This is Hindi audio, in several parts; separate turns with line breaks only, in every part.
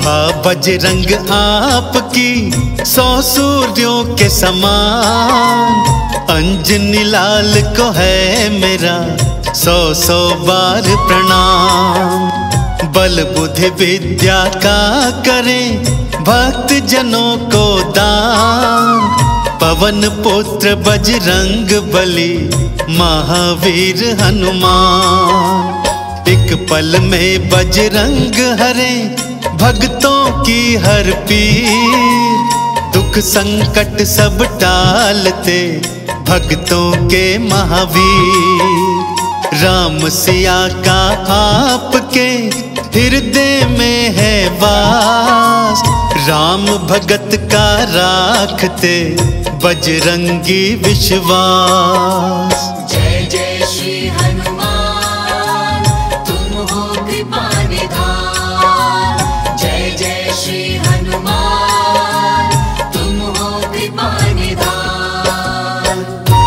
शोभा बजरंग आपकी 100 सूर्यों के समान। अंजनी लाल को है मेरा 100 बार प्रणाम। बल बुद्धि विद्या का करें भक्त जनों को दान। पवन पुत्र बजरंग बली महावीर हनुमान। एक पल में बजरंग हरे भक्तों की हर पीर। दुख संकट सब टालते भक्तों के महावीर। राम सिया का आपके हृदय में है वास। राम भगत का राखते बजरंगी विश्वास।
जय जय श्री हनुमान तुम हो कृपा निधान। जय जय श्री हनुमान तुम हो कृपा निधान।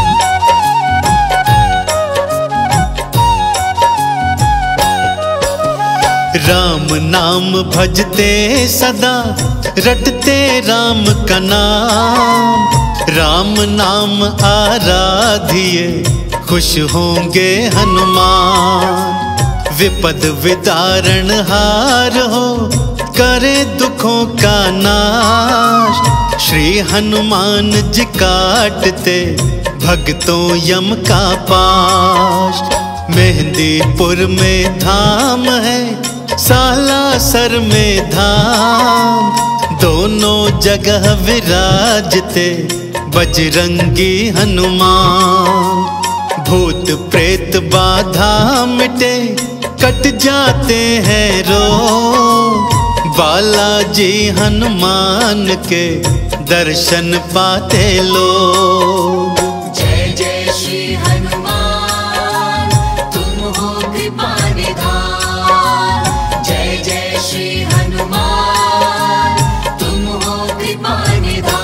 राम नाम भजते सदा रटते राम का नाम। राम नाम आराधिए खुश होंगे हनुमान। विपद विदारण हार हो करे दुखों का नाश। श्री हनुमान जी काटते भक्तों यम का पाश। मेहंदीपुर में धाम है सालासर में धाम। दोनों जगह विराजते बजरंगी हनुमान। भूत प्रेत बाधा मिटे कट जाते हैं रोग। बालाजी हनुमान के दर्शन पाते लोग।
जय जय श्री हनुमान तुम हो कृपा निधान। जय जय श्री हनुमान तुम हो कृपा निधान।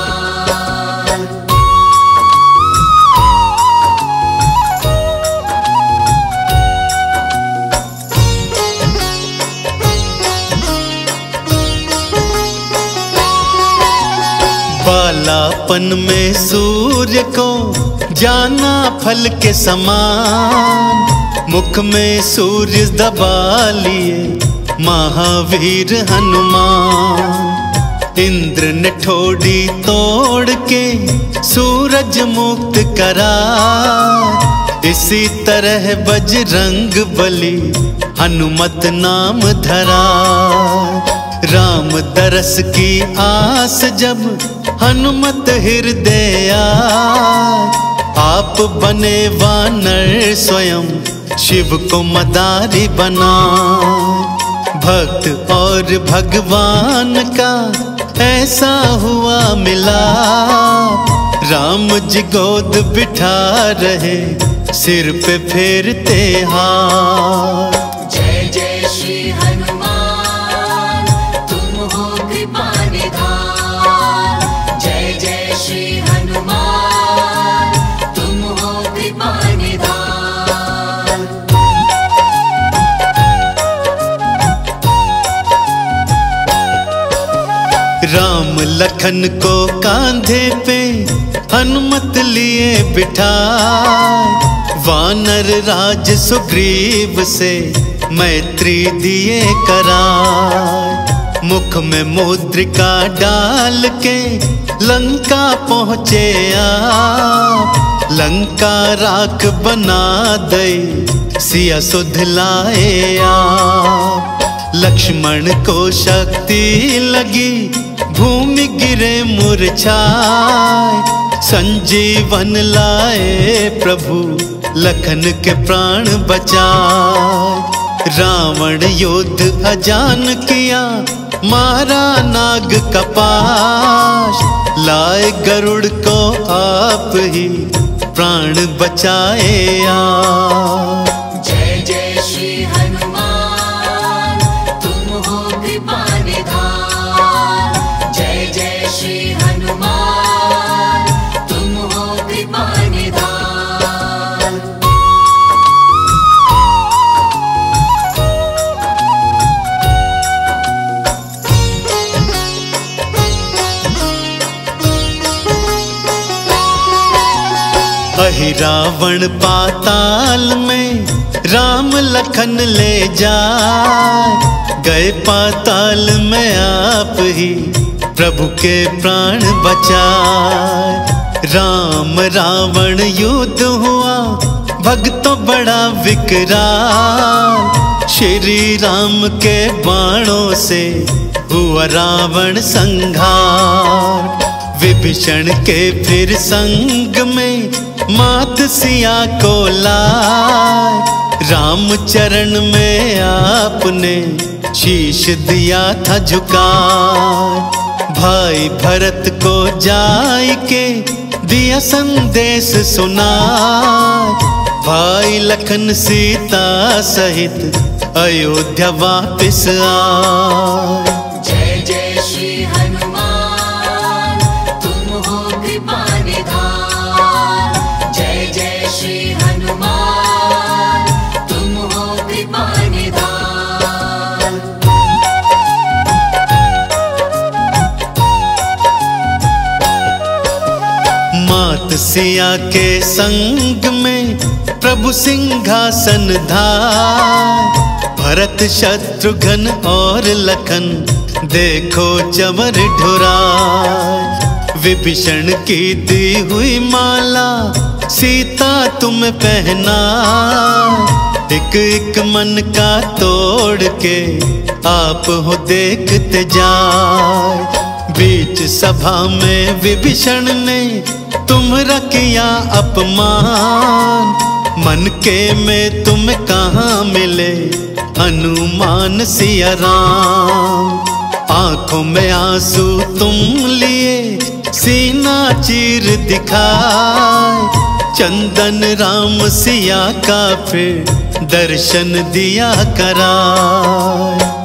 बालापन में सूर्य को जाना फल के समान। मुख में सूर्य दबा लिए महावीर हनुमान। इंद्र ने ठोड़ी तोड़ के सूरज मुक्त करा। इसी तरह बजरंग बली हनुमत नाम धरा। राम दरस की आस जब हनुमत हृदय आप बने वानर स्वयं शिव को मदारी बना। भक्त और भगवान का ऐसा हुआ मिला। राम जी गोद बिठा रहे सिर पे फेरते हाथ।
जय जय श्री हनुमान तुम हो कृपा निधान। जय जय श्री हनुमान तुम हो कृपा निधान।
राम लखन को कांधे पे हनुमत लिए बिठाए। वानर राज सुग्रीव से मैत्री दिए कराए। मुख में मुद्रिका डाल के लंका पहुँचे आप। लंका राख बना दई सिया सुध लाए आप। लक्ष्मण को शक्ति लगी भूमि गिरे मूर्छाए। संजीवन लाए प्रभु लखन के प्राण बचाए। रावण युद्ध अजान किया मारा नाग कपाश। लाए गरुड़ को आप ही प्राण बचाए आप।
जय जय श्री हनुमान तुम हो कृपा निधान। जय जय श्री हनुमान तुम हो कृपा निधान।
रावण पाताल में राम लखन ले जाए, गए पाताल में आप ही प्रभु के प्राण बचाए। राम रावण युद्ध हुआ भक्तों बड़ा विकराल, श्री राम के बाणों से हुआ रावण संहार। विभीषण के फिर संग में मात सिया को लाए, राम चरण में आपने शीश दिया था झुकाए। भाई भरत को जाय के दिया संदेश सुनाए, भाई लखन सीता सहित अयोध्या वापिस आए।
जय जय श्री हनुमान तुम हो कृपा निधान, जय जय श्री हनुमान तुम हो कृपा निधान।
मात सिया के संग में प्रभु सिंहासन धार, भरत शत्रुघ्न और लखन देखो चवर ढुराए। विभीषण की दी हुई माला सीता तुम पहना, एक एक मन का तोड़ के आप हो देखते जाए। बीच सभा में विभीषण ने तुम्हारा किया अपमान, मन के में तुम कहाँ मिले हनुमान सिया राम। आंखों में आंसू तुम लिए सीना चीर दिखाए, चंदन राम सिया का फिर दर्शन दिया कराए।